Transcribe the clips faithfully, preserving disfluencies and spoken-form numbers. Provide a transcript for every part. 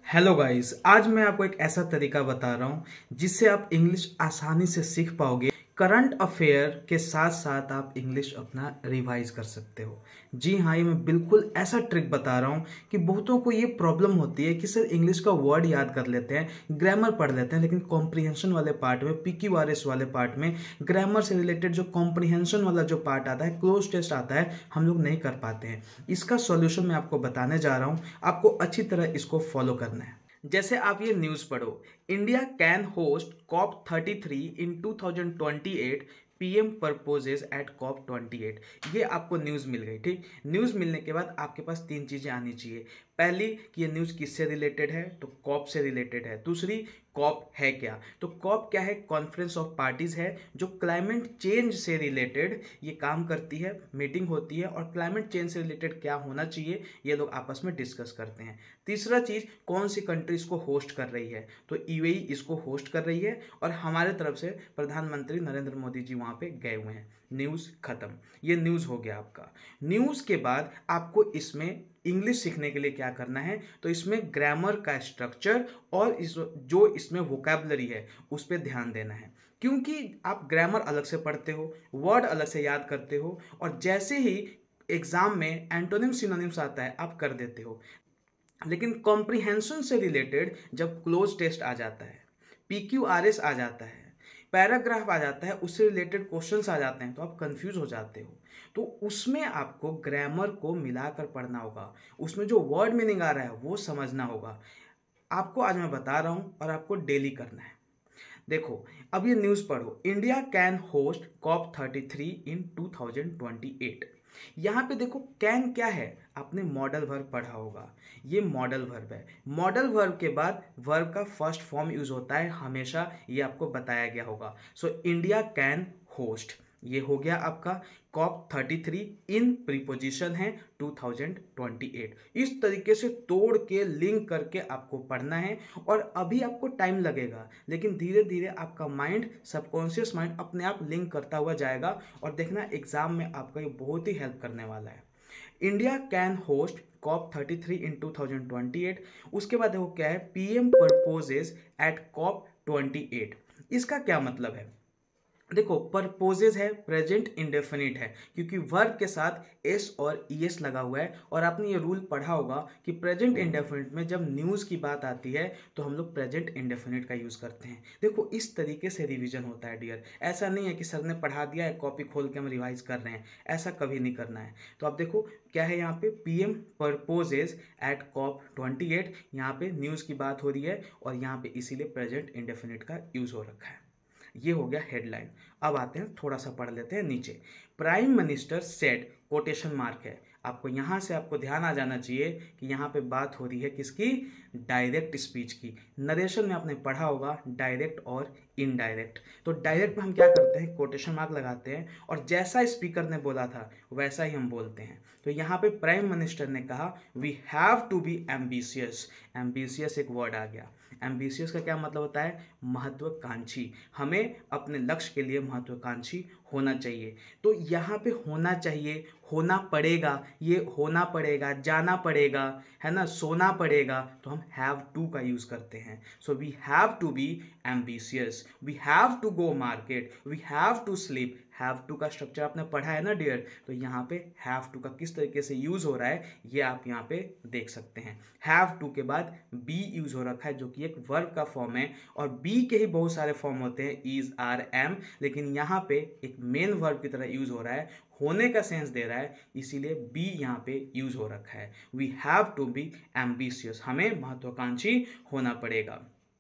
Hello guys, आज मैं आपको एक ऐसा तरीका बता रहा हूं जिससे आप इंग्लिश आसानी से सीख पाओगे। करंट अफेयर के साथ साथ आप इंग्लिश अपना रिवाइज कर सकते हो। जी हाँ, ये मैं बिल्कुल ऐसा ट्रिक बता रहा हूं कि बहुतों को ये प्रॉब्लम होती है कि सर इंग्लिश का वर्ड याद कर लेते हैं, ग्रामर पढ़ लेते हैं, लेकिन कॉम्प्रिहेंशन वाले पार्ट में, पीक्यूआरएस वाले पार्ट में, ग्रामर से रिलेटेड जो कॉम्प्रिहेंशन वाला जो पार्ट आता है, क्लोज टेस्ट आता है, हम लोग नहीं कर पाते हैं। इसका सॉल्यूशन मैं आपको बताने जा रहा हूँ। आपको अच्छी तरह इसको फॉलो करना है। जैसे आप ये न्यूज़ पढ़ो, India can host COP thirty three in two thousand twenty eight, PM proposes at COP twenty eight. ये आपको न्यूज़ मिल गई। ठीक, न्यूज़ मिलने के बाद आपके पास तीन चीज़ें आनी चाहिए। पहली कि ये न्यूज़ किससे रिलेटेड है, तो कॉप से रिलेटेड है। दूसरी, कॉप है क्या, तो कॉप क्या है, कॉन्फ्रेंस ऑफ पार्टीज है जो क्लाइमेट चेंज से रिलेटेड ये काम करती है, मीटिंग होती है और क्लाइमेट चेंज से रिलेटेड क्या होना चाहिए ये लोग आपस में डिस्कस करते हैं। तीसरा चीज़, कौन सी कंट्री इसको होस्ट कर रही है, तो यूएई इसको होस्ट कर रही है और हमारे तरफ से प्रधानमंत्री नरेंद्र मोदी जी वहाँ पे गए हुए हैं। न्यूज़ खत्म, ये न्यूज़ हो गया आपका। न्यूज़ के बाद आपको इसमें इंग्लिश सीखने के लिए क्या करना है, तो इसमें ग्रामर का स्ट्रक्चर और इस जो इसमें वोकैबुलरी है उस पर ध्यान देना है। क्योंकि आप ग्रामर अलग से पढ़ते हो, वर्ड अलग से याद करते हो और जैसे ही एग्जाम में एंटोनिम सिनोनिम्स आता है आप कर देते हो, लेकिन कॉम्प्रिहेंशन से रिलेटेड जब क्लोज टेस्ट आ जाता है, पीक्यूआरएस आ जाता है, पैराग्राफ आ जाता है, उससे रिलेटेड क्वेश्चंस आ जाते हैं, तो आप कंफ्यूज हो जाते हो। तो उसमें आपको ग्रामर को मिलाकर पढ़ना होगा, उसमें जो वर्ड मीनिंग आ रहा है वो समझना होगा। आपको आज मैं बता रहा हूँ और आपको डेली करना है। देखो, अब ये न्यूज़ पढ़ो, India can host COP thirty three in two thousand twenty eight. यहाँ पे देखो कैन क्या है, आपने मॉडल वर्ब पढ़ा होगा, ये मॉडल वर्ब है। मॉडल वर्ब के बाद वर्ब का फर्स्ट फॉर्म यूज होता है हमेशा, ये आपको बताया गया होगा। सो इंडिया कैन होस्ट, ये हो गया आपका COP thirty three in preposition है टू थाउजेंड ट्वेंटी एट। इस तरीके से तोड़ के लिंक करके आपको पढ़ना है और अभी आपको टाइम लगेगा, लेकिन धीरे धीरे आपका माइंड, सबकॉन्शियस माइंड अपने आप लिंक करता हुआ जाएगा और देखना एग्जाम में आपका ये बहुत ही हेल्प करने वाला है। India can host COP thirty three in two thousand twenty eight. उसके बाद देखो क्या है, PM proposes at COP twenty eight. इसका क्या मतलब है, देखो परपोजेज है, प्रेजेंट इंडेफिनिट है, क्योंकि वर्ब के साथ एस और ईएस लगा हुआ है और आपने ये रूल पढ़ा होगा कि प्रेजेंट इंडेफिनिट में जब न्यूज़ की बात आती है तो हम लोग प्रेजेंट इंडेफिनिट का यूज़ करते हैं। देखो इस तरीके से रिवीजन होता है डियर, ऐसा नहीं है कि सर ने पढ़ा दिया है कॉपी खोल के हम रिवाइज कर रहे हैं, ऐसा कभी नहीं करना है। तो आप देखो क्या है यहाँ पे, PM proposes at COP twenty eight, यहाँ पे न्यूज़ की बात हो रही है और यहाँ पे इसीलिए प्रेजेंट इंडेफिनिट का यूज़ हो रखा है। ये हो गया हेडलाइन। अब आते हैं, थोड़ा सा पढ़ लेते हैं नीचे। Prime minister said, quotation mark है, आपको यहाँ से आपको ध्यान आ जाना चाहिए कि यहाँ पे बात हो रही है किसकी, डायरेक्ट स्पीच की। नरेशन में आपने पढ़ा होगा डायरेक्ट और इनडायरेक्ट। तो डायरेक्ट में हम क्या करते हैं, कोटेशन मार्क लगाते हैं और जैसा स्पीकर ने बोला था वैसा ही हम बोलते हैं। तो यहाँ पे प्राइम मिनिस्टर ने कहा we have to be ambitious. Ambitious एक वर्ड आ गया। एम्बिशियस का क्या मतलब होता है, महत्वाकांक्षी। हमें अपने लक्ष्य के लिए महत्वाकांक्षी होना चाहिए। तो यहाँ पे होना चाहिए, होना पड़ेगा, ये होना पड़ेगा, जाना पड़ेगा, है ना, सोना पड़ेगा, तो हम हैव टू का यूज़ करते हैं। So we have to be ambitious, we have to go market, we have to sleep. Have to का स्ट्रक्चर आपने पढ़ा है ना डियर, तो यहाँ पे हैव टू का किस तरीके से यूज़ हो रहा है ये आप यहाँ पे देख सकते हैं। हैव टू के बाद बी यूज़ हो रखा है जो कि एक वर्ब का फॉर्म है और बी के ही बहुत सारे फॉर्म होते हैं, इज, आर, एम, लेकिन यहाँ पे एक मेन वर्ब की तरह यूज़ हो रहा है, होने का सेंस दे रहा है, इसीलिए बी यहाँ पे यूज़ हो रखा है। We have to be ambitious, हमें महत्वाकांक्षी होना पड़ेगा।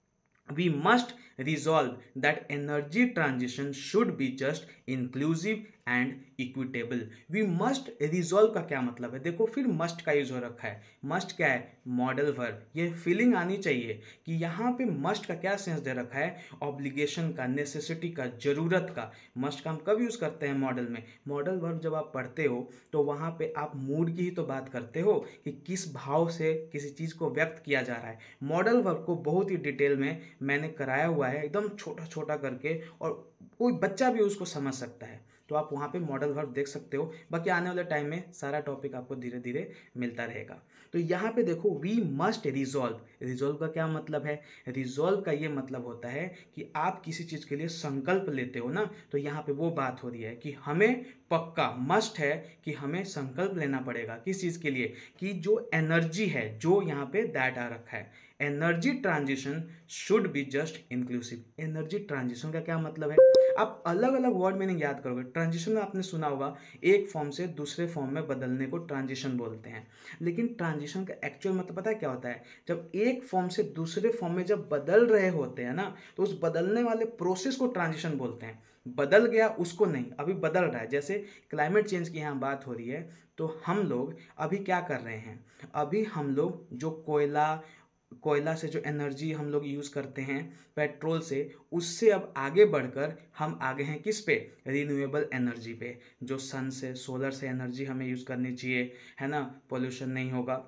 We must resolve that energy transition should be just inclusive and equitable. We must resolve का क्या मतलब है, देखो फिर must का यूज हो रखा है। must क्या है, मॉडल वर्ब। ये फीलिंग आनी चाहिए कि यहाँ पे must का क्या सेंस दे रखा है, ऑब्लिगेशन का, नेसेसिटी का, जरूरत का। must का हम कब यूज करते हैं मॉडल में, मॉडल वर्ब जब आप पढ़ते हो तो वहाँ पे आप मूड की ही तो बात करते हो कि किस भाव से किसी चीज़ को व्यक्त किया जा रहा है। मॉडल वर्ब को बहुत ही डिटेल में मैंने कराया हुआ है, एकदम छोटा छोटा करके, और कोई बच्चा भी उसको समझ सकता है। तो आप वहाँ पे मॉडल वर्ब देख सकते हो। बाकी आने वाले टाइम में सारा टॉपिक आपको धीरे धीरे मिलता रहेगा। तो यहाँ पे देखो वी मस्ट रिजॉल्व, रिजॉल्व का क्या मतलब है? रिजॉल्व का ये मतलब होता है कि आप किसी चीज़ के लिए संकल्प लेते हो ना, तो यहाँ पे वो बात हो रही है कि हमें पक्का मस्ट है कि हमें संकल्प लेना पड़ेगा किस चीज़ के लिए, कि जो एनर्जी है, जो यहाँ पे दैट आ रखा है, energy transition should be just inclusive. Energy transition का क्या मतलब है? आप अलग अलग वर्ड मीनिंग याद करोगे। ट्रांजिशन में आपने सुना होगा एक फॉर्म से दूसरे फॉर्म में बदलने को ट्रांजिशन बोलते हैं, लेकिन ट्रांजिशन का एक्चुअल मतलब पता है क्या होता है? जब एक फॉर्म से दूसरे फॉर्म में जब बदल रहे होते हैं ना, तो उस बदलने वाले प्रोसेस को ट्रांजिशन बोलते हैं। बदल गया उसको नहीं, अभी बदल रहा है। जैसे क्लाइमेट चेंज की यहाँ बात हो रही है, तो हम लोग अभी क्या कर रहे हैं? अभी हम लोग जो कोयला कोयला से जो एनर्जी हम लोग यूज़ करते हैं पेट्रोल से, उससे अब आगे बढ़कर हम आगे हैं किस पे? रिन्यूएबल एनर्जी पे। जो सन से, सोलर से एनर्जी हमें यूज़ करनी चाहिए, है ना, पोल्यूशन नहीं होगा।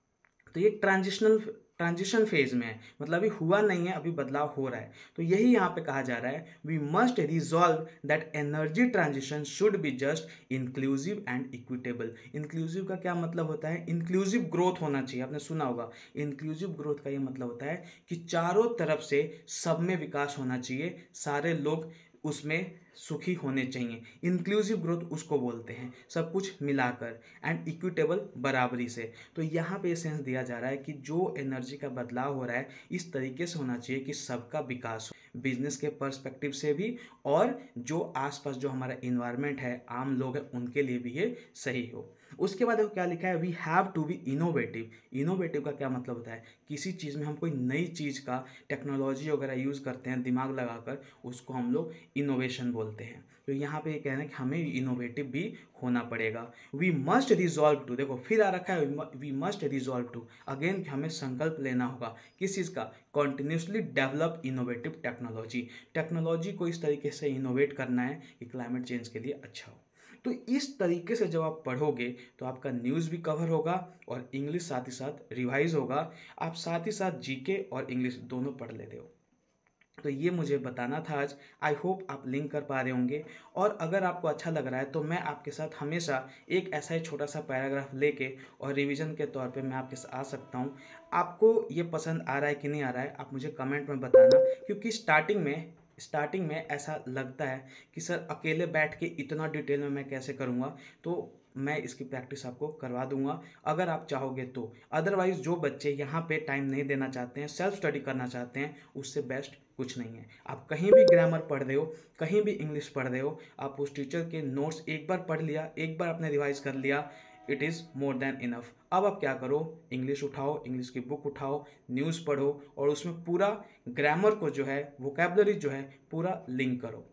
तो ये ट्रांजिशनल ट्रांजिशन फेज में है, मतलब अभी हुआ नहीं है, अभी बदलाव हो रहा है। तो यही यहाँ पे कहा जा रहा है, we must resolve that energy transition should be just inclusive and equitable. Inclusive का क्या मतलब होता है? इंक्लूसिव ग्रोथ होना चाहिए। आपने सुना होगा इंक्लूसिव ग्रोथ का ये मतलब होता है कि चारों तरफ से सब में विकास होना चाहिए, सारे लोग उसमें सुखी होने चाहिए। इंक्लूसिव ग्रोथ उसको बोलते हैं, सब कुछ मिलाकर, एंड इक्विटेबल बराबरी से। तो यहाँ पे सेंस दिया जा रहा है कि जो एनर्जी का बदलाव हो रहा है इस तरीके से होना चाहिए कि सबका विकास हो, बिजनेस के पर्सपेक्टिव से भी, और जो आसपास जो हमारा इन्वायरमेंट है, आम लोग हैं, उनके लिए भी ये सही हो। उसके बाद देखो क्या लिखा है, we have to be innovative. Innovative का क्या मतलब होता है? किसी चीज़ में हम कोई नई चीज़ का टेक्नोलॉजी वगैरह यूज़ करते हैं दिमाग लगाकर, उसको हम लोग इनोवेशन बोलते हैं। तो यहाँ पे ये कहना है कि हमें इनोवेटिव भी होना पड़ेगा। वी मस्ट रिजॉल्व टू, देखो फिर आ रखा है we must resolve to, again हमें संकल्प लेना होगा किस चीज़ का? Continuously develop innovative technology. Technology को इस तरीके से इनोवेट करना है कि क्लाइमेट चेंज के लिए अच्छा हो। तो इस तरीके से जब आप पढ़ोगे तो आपका न्यूज़ भी कवर होगा और इंग्लिश साथ ही साथ रिवाइज होगा। आप साथ ही साथ जीके और इंग्लिश दोनों पढ़ लेते हो। तो ये मुझे बताना था आज। आई होप आप लिंक कर पा रहे होंगे, और अगर आपको अच्छा लग रहा है तो मैं आपके साथ हमेशा एक ऐसा ही छोटा सा पैराग्राफ लेके और रिवीजन के तौर पे मैं आपके साथ आ सकता हूँ। आपको ये पसंद आ रहा है कि नहीं आ रहा है, आप मुझे कमेंट में बताना, क्योंकि स्टार्टिंग में स्टार्टिंग में ऐसा लगता है कि सर अकेले बैठ के इतना डिटेल में मैं कैसे करूँगा, तो मैं इसकी प्रैक्टिस आपको करवा दूंगा अगर आप चाहोगे तो। अदरवाइज़ जो बच्चे यहाँ पे टाइम नहीं देना चाहते हैं, सेल्फ स्टडी करना चाहते हैं, उससे बेस्ट कुछ नहीं है। आप कहीं भी ग्रामर पढ़ रहे हो, कहीं भी इंग्लिश पढ़ रहे हो, आप उस टीचर के नोट्स एक बार पढ़ लिया, एक बार आपने रिवाइज कर लिया, it is more than enough. अब आप क्या करो, इंग्लिश उठाओ, इंग्लिश की बुक उठाओ, न्यूज़ पढ़ो, और उसमें पूरा ग्रामर को जो है, वोकैबुलरी जो है, पूरा लिंक करो।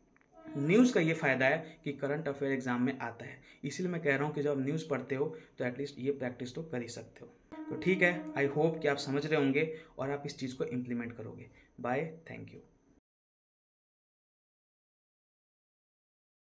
न्यूज़ का ये फ़ायदा है कि करंट अफेयर एग्जाम में आता है, इसीलिए मैं कह रहा हूँ कि जब आप न्यूज़ पढ़ते हो तो एटलीस्ट ये प्रैक्टिस तो कर ही सकते हो। तो ठीक है, आई होप कि आप समझ रहे होंगे और आप इस चीज़ को इम्प्लीमेंट करोगे। Bye, thank you.